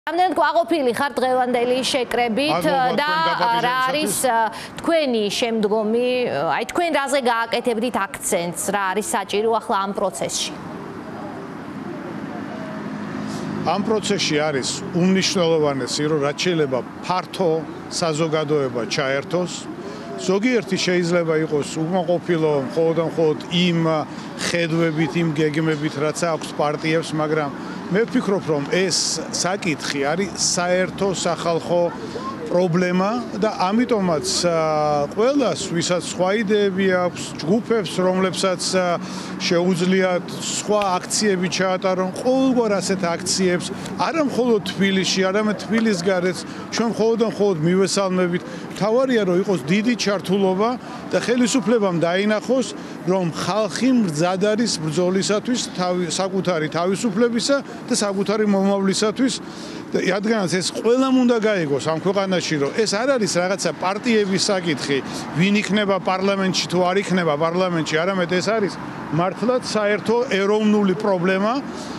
Ამდენად გვაყოფილი ხარ დღევანდელი შეკრებით და რა არის თქვენი შემდგომი, აი თქვენ რაზე გააკეთებდით აქცენტს, რა არის საჭირო ახლა ამ პროცესში? ამ პროცესში არის უმნიშვნელოვანესი, რომ რაც შეიძლება ფართო საზოგადოება ჩაერთოს. ზოგიერთი შეიძლება იყოს უკმაყოფილო მხოლოდ იმ ხედვებით, იმ გეგმებით, რაც აქვს პარტიებს, მაგრამ მე ვფიქრობ, რომ ეს საკითხი არის საერთო სახალხო პრობლემა და ამიტომაც ყველას, ვისაც სხვა იდეები აქვს, ჯგუფებს, რომლებსაც შეუძლიათ სხვა აქციები ჩაატარონ, ყოველგვარ ასეთ აქციებს, არა მხოლოდ თბილისში, არამედ თბილისის გარეთ, ჩვენ მხოლოდ მივესალმებით. თავარია, რომ იყოს დიდი ჩართულობა და ხელისუფლებამ დაინახოს, რომ ხალხი მზად არის ბრძოლისათვის, საკუთარი თავისუფლებისა და საკუთარი მომავლისათვის. რადგანაც ეს ყველამ უნდა გაიგოს ამ ქვეყანაში, რომ ეს არ არის რაღაცა პარტიების საკითხი, ვინ იქნება პარლამენტში თუ არ იქნება პარლამენტში, არამედ ეს არის მართლაც საერთო ეროვნული პრობლემა.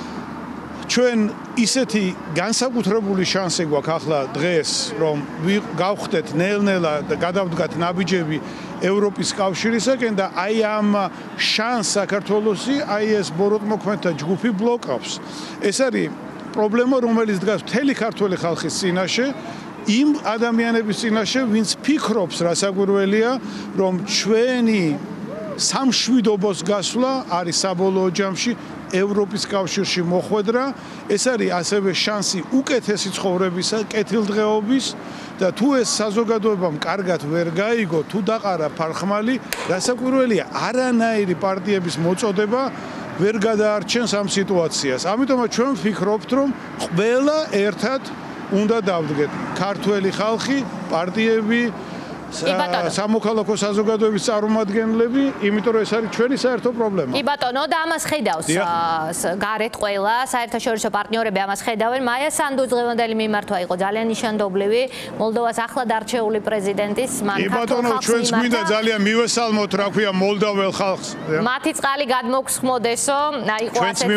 ჩვენ ისეთი განსაკუთრებული შანსი გვაქვს ახლა დღეს, რომ გავხდეთ ნელ-ნელა და გადავდგათ ნაბიჯები ევროპის კავშირისაკენ და აი ამ შანსს საქართველოსი, აი ეს ბოროტმოქმედთა ჯგუფი ბლოკავს. ეს არის პრობლემა, რომელიც დგას მთელი ქართველი ხალხის წინაშე, იმ ადამიანების წინაშე, ვინც ფიქრობს, რასაკვირველია, რომ ჩვენი სამშვიდობოს გასვლა არის საბოლოო ჯამში ევროპის კავშირში მოხვედრა. ეს არის ასევე შანსი უკეთესი ცხოვრებისა, კეთილდღეობის და თუ ეს საზოგადოებამ კარგად ვერ გაიგო, თუ დაყარა ფარხმალი, რასაკვირველია, არანაირი პარტიების მოწოდება ვერ გადაარჩენს ამ სიტუაციას. ამიტომაც ჩვენ ვფიქრობთ, რომ ყველა ერთად უნდა დავდგეთ. ქართველი ხალხი, პარტიები, სამოქალაქო საზოგადოების წარმომადგენლები, იმიტომ რომ ეს არის ჩვენი საერთო პრობლემა. კი ბატონო, და ამას ხედავს გარეთ ყველა, საერთაშორისო პარტნიორები ამას ხედავენ. მაია სანდუს დღევანდელი მიმართვა იყო ძალიან ნიშანდობლივი, მოლდოვას ახლად არჩეული პრეზიდენტის, მან ქართულ ხალხს ჩვენც გვინდა ძალიან მივესალმოთ, რა ქვია, მოლდოელ ხალხს. მათი წყალი გადმოგსხმოდესო, იყო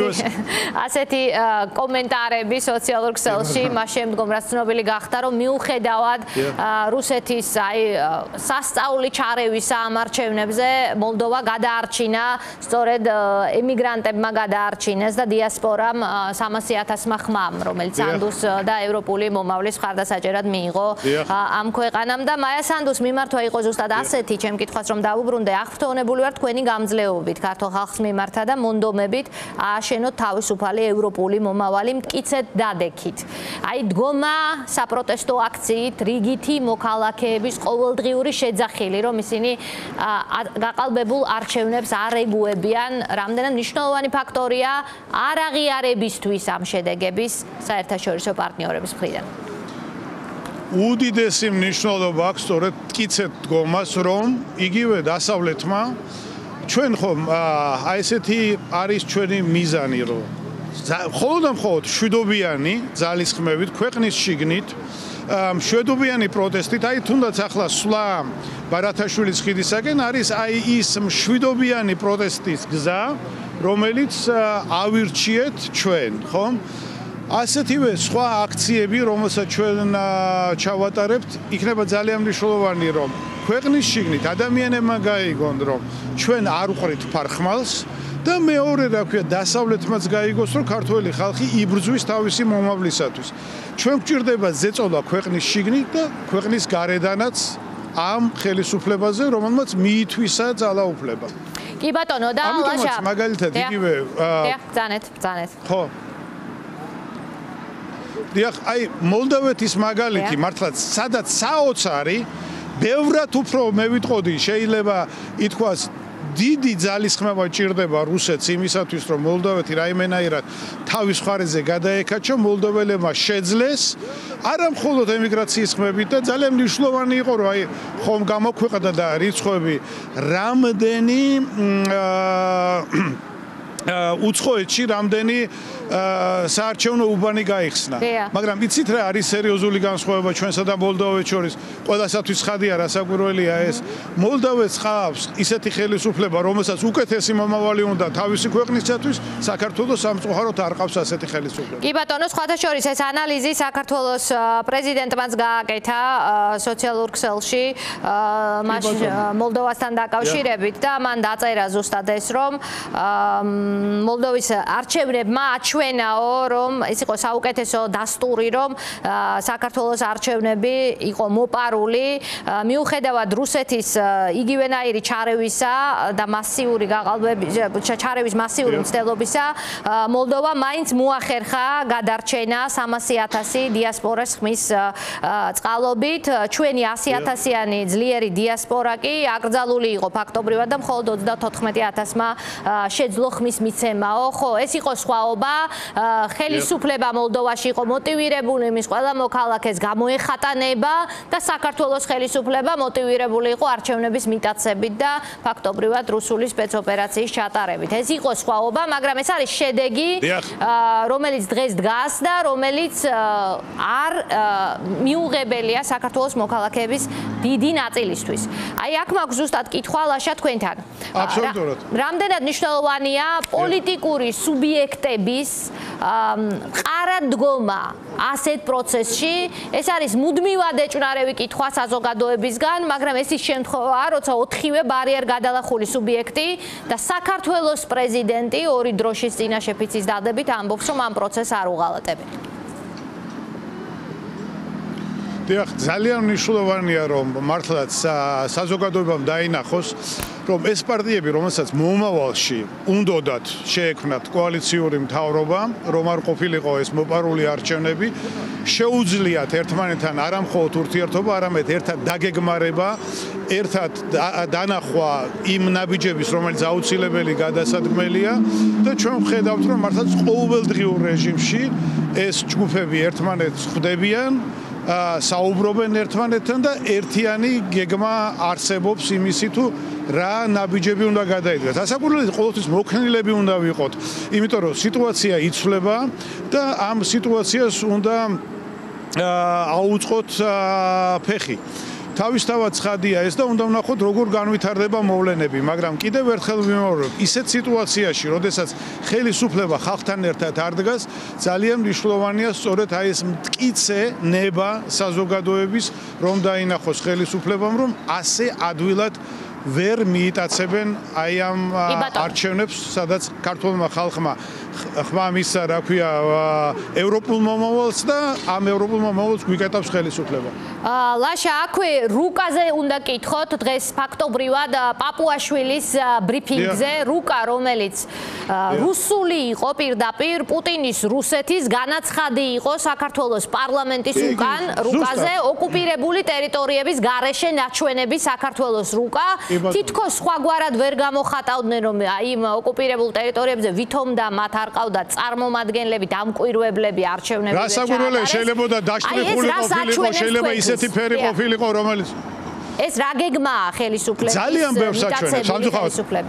ასეთი კომენტარები სოციალურ ქსელში, მას შემდგომ რაც ცნობილი გახდა, რომ მიუხედავად რუსეთის სასწაული ჩარევის ამ არჩევნებზე მოლდოვა გადაარჩინა, სწორედ ემიგრანტებმა გადაარჩინეს და დიასპორამ 300,000-მა ხმამ, რომელიც სანდუს და ევროპული მომავლის მხარდასაჭერად მიიღო ამ ქვეყანამ და მაია სანდუს მიმართვა იყო ზუსტად ასეთი, ჩემ კითხვას რომ დავუბრუნდე, აღფრთოვანებული ვარ თქვენი გამძლეობით ქართულ ხალხს მიმართა და მონდომებით ააშენოთ თავისუფალი ევროპული მომავალი მტკიცედ დადექით. აი დგომა საპროტესტო აქციით რიგითი მოქალაქეების ყოველდღიური შეძახილი, რომ ისინი გაყალბებულ არჩევნებს არ ეგუებიან, რამდენად მნიშვნელოვანი ფაქტორია არ აღიარებისთვის ამ შედეგების საერთაშორისო პარტნიორების მხრიდან. უდიდესი მნიშვნელობა აქვს სწორედ მტკიცედ დგომას, რომ იგივე დასავლეთმა ჩვენ ხომ აი ესეთი არის ჩვენი მიზანი, რომ მხოლოდ მშვიდობიანი ძალისხმევით ქვეყნის შიგნით მშვიდობიანი პროტესტით, აი თუნდაც ახლა სვლა ბარათაშვილის ხიდისაკენ არის აი ის მშვიდობიანი პროტესტის გზა, რომელიც ავირჩიეთ ჩვენ, ხომ? ასეთივე სხვა აქციები, რომელსაც ჩვენ ჩავატარებთ, იქნება ძალიან მნიშვნელოვანი, რომ ქვეყნის შიგნით ადამიანებმა გაიგონ, რომ ჩვენ არ ვყრით ფარხმალს და მეორე, რა ქვია, დასავლეთმაც გაიგოს, რომ ქართველი ხალხი იბრძვის თავისი მომავლისათვის. ჩვენ გვჭირდება ზეწოლა ქვეყნის შიგნით და ქვეყნის გარედანაც ამ ხელისუფლებაზე, რომელმაც მიითვისა ძალაუფლება. კი ბატონო, და ლაშა. მაგალითად იგივე ბრძანეთ. ხო. დიახ, აი მოლდოვეთის მაგალითი მართლაც სადაც საოცარი, ბევრად უფრო მე ვიტყოდი, შეიძლება ითქვას დიდი ძალისხმევა ჭირდება რუსეთს იმისათვის, რომ მოლდოვეთი რაიმენაირად თავის მხარეზე გადაეკაჩა, მოლდოველებმა შეძლეს, არა მხოლოდ ემიგრაციის ხმებით და ძალიან მნიშვნელოვანი იყო, რომ აი ხომ გამოქვეყნდა და რიცხვები რამდენი უცხოეთში რამდენი საარჩევნო უბანი გაიხსნა. მაგრამ იცით რა არის სერიოზული განსხვავება ჩვენსა და მოლდოვეთ შორის? ყველასათვის ხადია რა საკვირველია ეს. მოლდოვეთს ხავს ისეთი ხელისუფლება, რომელსაც უკეთესი მომავალი უნდა თავისი ქვეყნისათვის, საქართველოს სამწუხაროდ არ ყავს ასეთი ხელისუფლება. კი ბატონო, სხვათა შორის ეს ანალიზი საქართველოს პრეზიდენტმაც გააკეთა სოციალურ ქსელში მოლდოვასთან დაკავშირებით და მან დაწერა ზუსტად ეს, რომ მოლდოვის არჩევნებმა აჩვენაო, რომ ეს იყო საუკეთესო დასტური, რომ საქართველოს არჩევნები იყო მოპარული, მიუხედავად რუსეთის იგივენაირი ჩარევისა და მასიური ჩარევის მასიური მცდელობისა, მოლდოვა მაინც მოახერხა გადარჩენა 300,000 დიასპორას ხმის წყალობით. ჩვენი 100,000-იანი ძლიერი დიასპორა კი აკრძალული იყო ფაქტობრივად და მხოლოდ 34,000-მა შეძლო ხმის მიცემაო. ხო, ეს იყო სხვაობა. ხელისუფლება მოლდოვაში იყო მოტივირებული იმის ყველა მოქალაქეს გამოეხატანება და საქართველოს ხელისუფლება მოტივირებული იყო არჩევნების მიტაცებით და ფაქტობრივად რუსული სპეცოპერაციის ჩატარებით. ეს იყო სხვაობა, მაგრამ ეს არის შედეგი, რომელიც დღეს დგას და რომელიც არ მიუღებელია საქართველოს მოქალაქეების დიდი ნაწილისთვის. აი აქ მაქვს ზუსტად კითხვა ლაშა თქვენთან. აბსოლუტურად. რამდენად მნიშვნელოვანია პოლიტიკური სუბიექტების ყარადდგომა ასეთ პროცესში? ეს არის მუდმივად ეჭვნარევი კითხვა საზოგადოებისგან, მაგრამ ეს ის შემთხვევაა, როცა 4-ვე ბარიერ გადალახული სუბიექტი და საქართველოს პრეზიდენტი ორი დროშის წინაშე ფიცის დადებით ამბობს, რომ ამ პროცესს არ უღალატებენ. დიახ, ძალიან მნიშვნელოვანია, რომ მართლაც საზოგადოებამ დაინახოს, რომ ეს პარტიები, რომელსაც მომავალში უნდათ შეექმნათ კოალიციური მთავრობა, რომ არ ყოფილიყო ეს მოპარული არჩევნები, შეუძლიათ ერთმანეთთან არა მხოლოდ ურთიერთობა, არამედ ერთად დაგეგმარება, ერთად დანახვა იმ ნაბიჯების, რომელიც აუცილებელი გადასადგმელია და ჩვენ ვხედავთ, რომ მართლაც ყოველდღიურ რეჟიმში ეს ჯგუფები ერთმანეთს ხვდებიან, საუბრობენ ერთმანეთთან და ერთიანი გეგმა არსებობს იმისი თუ რა ნაბიჯები უნდა გადაიდგას. ასაკურველით ყოველთვის მოქნილები უნდა ვიყოთ, იმიტომ რომ სიტუაცია იცვლება და ამ სიტუაციას უნდა აუწყოთ ფეხი. თავისთავად ცხადია ეს და უნდა ვნახოთ როგორ განვითარდება მოვლენები, მაგრამ კიდევ ერთხელ ვიმეორებ, ისეთ სიტუაციაში, როდესაც ხელისუფლება ხალხთან ერთად არ დგას, ძალიან მნიშვნელოვანია სწორედ აი ეს მტკიცე ნება საზოგადოების, რომ დაინახოს ხელისუფლებამ, რომ ასე ადვილად ვერ მიიტაცებენ აი ამ არჩევნებს, სადაც ქართულმა ხალხმა ხმა მისცა, რა ქვია, ევროპულ მომავალს და ამ ევროპულ მომავალს გვიკეტავს ხელისუფლება. ლაშა, აქვე რუკაზე უნდა კითხოთ დღეს ფაქტობრივად პაპუაშვილის ბრიფინგზე, რუკა, რომელიც რუსული იყო პირდაპირ პუტინის რუსეთის განაცხადი იყო საქართველოს პარლამენტის უკან, რუკაზე ოკუპირებული ტერიტორიების გარეშე ნაჩვენები საქართველოს რუკა. თითქოს სხვაგვარად ვერ გამოხატავდნენ, რომ აი იმ ოკუპირებულ ტერიტორიებზე ვითომ და მათ არ ყავდათ წარმომადგენლები, დამკვირვებლები არჩევნებზე. რა საგვირველია შეიძლება და დაშტრიხული ყოფილიყო, შეიძლება ისეთი ფერი ყოფილიყო, რომელიც ეს რა გეგმაა ხელისუფლების? ძალიან ბევრს აჩვენებს სამწუხაროდ.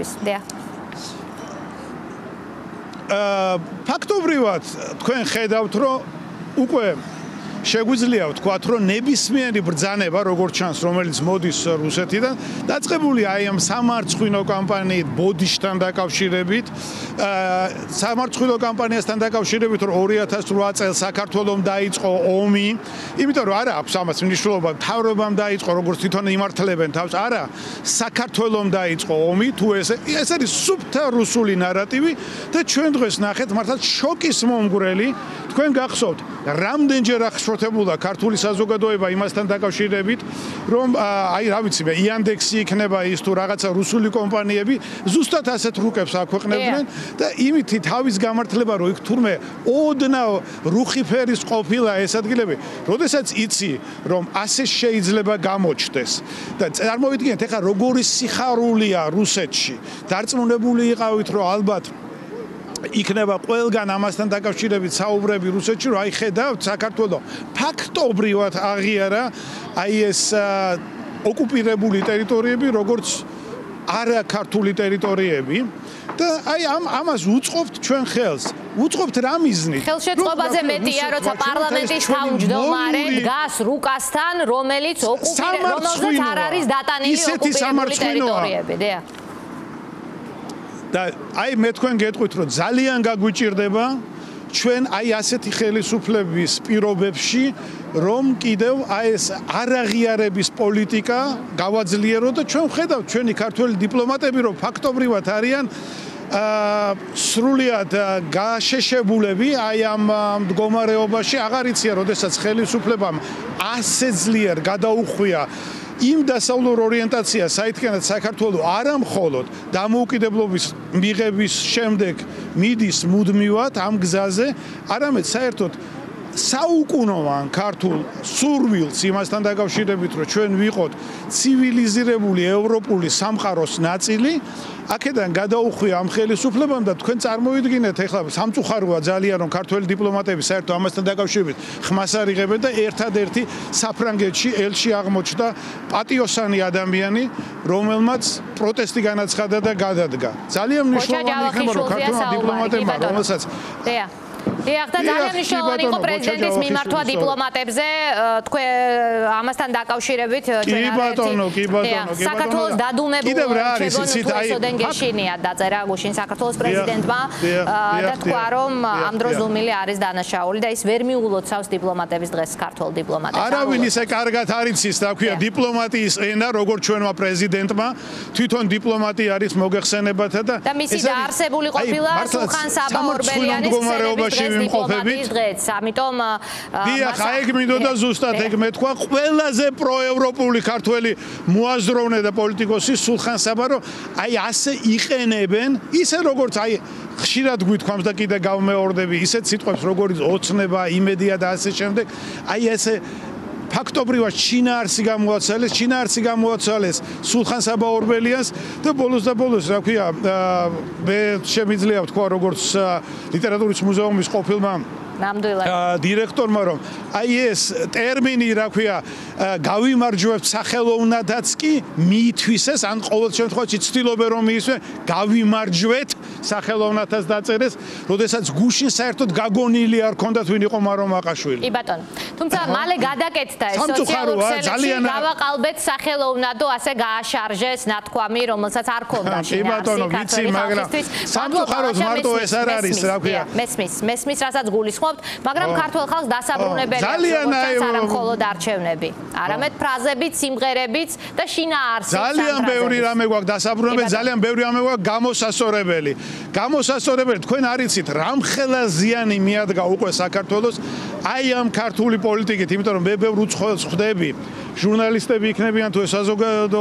ფაქტობრივად თქვენ ხედავთ, რომ უკვე შეგვიძლია ვთქვათ, რომ ნებისმიერი ბრძანება, როგორც ჩანს, რომელიც მოდის რუსეთიდან, დაწყებულია აი ამ სამარცხვინო კამპანიით ბოდიშთან დაკავშირებით, სამარცხვინო კამპანიასთან დაკავშირებით, რომ 2008 წელს საქართველოს დაიწყო ომი, იმიტომ რომ არა აქვს ამას მნიშვნელობა, მთავრობამ დაიწყო, როგორც თვითონ იმართლებენ თავს, არა, საქართველოს დაიწყო ომი, თუ ეს არის სუფთა რუსული ნარატივი და ჩვენ დღეს ნახეთ მართლა შოკის მომგვრელი, თქვენ გახსოვთ, რამდენჯერ აღშფოთებულა ქართული საზოგადოება იმასთან დაკავშირებით, რომ აი რა ვიცი მე, იანდექსი იქნება ის თუ რაღაცა რუსული კომპანიები ზუსტად ასეთ რუკებს აქვეყნებდნენ და იმითი თავის გამართლება რომ იქ თურმე ოდნავ რუხი ფერის ყოფილა ეს ადგილები, როდესაც იცი რომ ასე შეიძლება გამოჩნდეს და წარმოვიდგინეთ ეხლა როგორი სიხარულია რუსეთში, დარწმუნებული იყავით რომ ალბათ იქნება ყველგან ამასთან დაკავშირებით საუბრები რუსეთში, რომ აი ხედავთ საქართველოს ფაქტობრივად აღიარა აი ეს ოკუპირებული ტერიტორიები, როგორც არა ქართული ტერიტორიები და აი ამას უწყობთ ჩვენ ხელს. უწყობთ რა მიზნით? ხელშეწყობაზე მეტია, როცა პარლამენტის თავმჯდომარე დგას რუკასთან, რომელსაც არ არის დატანილი ოკუპირებული ტერიტორიები, დიახ. და აი მე თქვენ გეტყვით, რომ ძალიან გაგვიჭირდება ჩვენ აი ასეთი ხელისუფლების პირობებში, რომ კიდევ აი ეს არაღიარების პოლიტიკა გავაძლიეროთ და ჩვენ ვხედავთ ჩვენი ქართველი დიპლომატები, რომ ფაქტობრივად არიან სრულიად გაშეშებულები აი ამ მდგომარეობაში. აღარ იციან, როდესაც ხელისუფლებამ ასე ძლიერ გადაუხვია იმ დასავლურ ორიენტაციას, საითქენაც საქართველოს არა მხოლოდ დამოუკიდებლობის მიღების შემდეგ მიდის მუდმივად ამ გზაზე, არამედ საერთოდ საუკუნოვან ქართულ სურვილს იმასთან დაკავშირებით, რომ ჩვენ ვიყოთ ცივილიზირებული ევროპული სამყაროს ნაწილი, აქედან გადაუხვია ამ ხელისუფლებამ და თქვენ წარმოვიდგინეთ, ეხლა სამწუხაროა ძალიან, რომ ქართველი დიპლომატები საერთოდ ამასთან დაკავშირებით ხმას არ იღებენ და ერთადერთი საფრანგეთში ელჩი აღმოჩნდა პატიოსანი ადამიანი, რომელმაც პროტესტი განაცხადა და გადადგა. ძალიან მნიშვნელოვანი იქნება, რომ ქართველმა დიპლომატებმა, რომელსაც დიახ, და ძალიან მნიშვნელოვანი იყო პრეზიდენტის მიმართვა დიპლომატებზე, თქვენ ამასთან დაკავშირებით კი ბატონო. საქართველოს დადუმებულ ჩეგონ გეშინია დაწერა გუშინ საქართველოს პრეზიდენტმა და თქვა, რომ ამ დროს ზუმილი არის დანაშაული და ის ვერ მიულოცავს დიპლომატების დღეს ქართულ დიპლომატებს. არავინ ისე კარგად არ იცის, რა ქვია, დიპლომატიის ენა, როგორც ჩვენმა პრეზიდენტმა, თვითონ დიპლომატი არის მოგეხსენებათა და მისი დაარსებული ყოფილა სულხან საბა ორბელიანის დიპლომატიის დღეც, ამიტომ დიახ, ეგ მინდოდა ზუსტად ეგ მეთქვა, ყველაზე პროევროპული ქართველი მოაზროვნე და პოლიტიკოსი სულხან საბა, რომ აი ასე იყენებენ, ისე როგორც აი ხშირად გვითქვამს და კიდე გავმეორდები ისეთ სიტყვებს, როგორც ოცნება, იმედია და ასე შემდეგ, აი ესე ფაქტობრივად ჩინაარსი გამოაცვალეს სულხან საბა ორბელიანს და ბოლოს, რა ქვია, მე შემიძლია ვთქვა, როგორც ლიტერატურის მუზეუმის ყოფილმა დირექტორმა, რომ აი ეს ტერმინი, რა ქვია, გავიმარჯვებთ სახელოვნადაც კი მიითვისეს, ან ყოველ შემთხვევაში ცდილობენ, რომ მიისვენ გავიმარჯვეთ სახელოვნათაც დაწერეს, როდესაც გუშინ საერთოდ გაგონილი არ ქონდათ ვინ იყო მარო მაყაშვილი. კი ბატონო. თუმცა მალე გადაკეთდა ეს სოციალურ ქსელში, გავაყალბეთ სახელოვნადო, ასე გააშარჟეს ნათქვამი, რომელსაც არ ქონდა შინაარსი. კი ბატონო, ვიცი, მაგრამ სამწუხაროდ მარტო ეს არ არის, რა ქვია. მესმის, რასაც გულისხმობთ, მაგრამ ქართულ ხალხს დასაბრუნებელია, როგორც არა მხოლოდ არჩევნები, არამედ ფრაზებიც, სიმღერებიც და შინაარსიც. ძალიან ბევრი რამე გვაქვს დასაბრუნებელი, ძალიან ბევრი რამე გვაქვს გამოსასწორებელი. გამოსასწორებელი, თქვენ არ იცით, რამხელა ზიანი მიადგა უკვე საქართველოს აი ამ ქართული პოლიტიკით, იმიტომ რომ მე ბევრ უცხოელს ხვდები, ჟურნალისტები იქნებიან თუ საზოგადო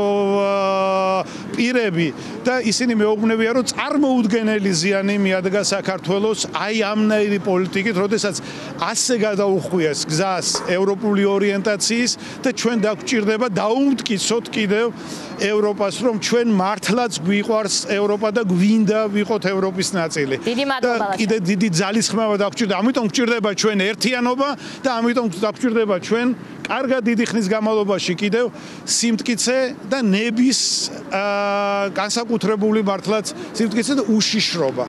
პირები და ისინი მეუბნებიან, რომ წარმოუდგენელი ზიანი მიადგა საქართველოს აი ამნაირი პოლიტიკით, როდესაც ასე გადაუხვიეს გზას ევროპული ორიენტაციის და ჩვენ დაგვჭირდება დაუმტკიცოთ კიდევ ევროპას, რომ ჩვენ მართლაც გვიყვარს ევროპა და გვინდა ვიყოთ ევროპის ნაწილი. დიდი მადლობა. კიდე დიდი ძალისხმევა დაგვჭირდება, ამიტომ გვჭირდება ჩვენ ერთიანობა და ამიტომ დაგვჭირდება ჩვენ კარგად დიდი ხნის განმავლობაში კიდევ სიმტკიცე და ნების განსაკუთრებული მართლაც სიმტკიცე და უშიშრობა.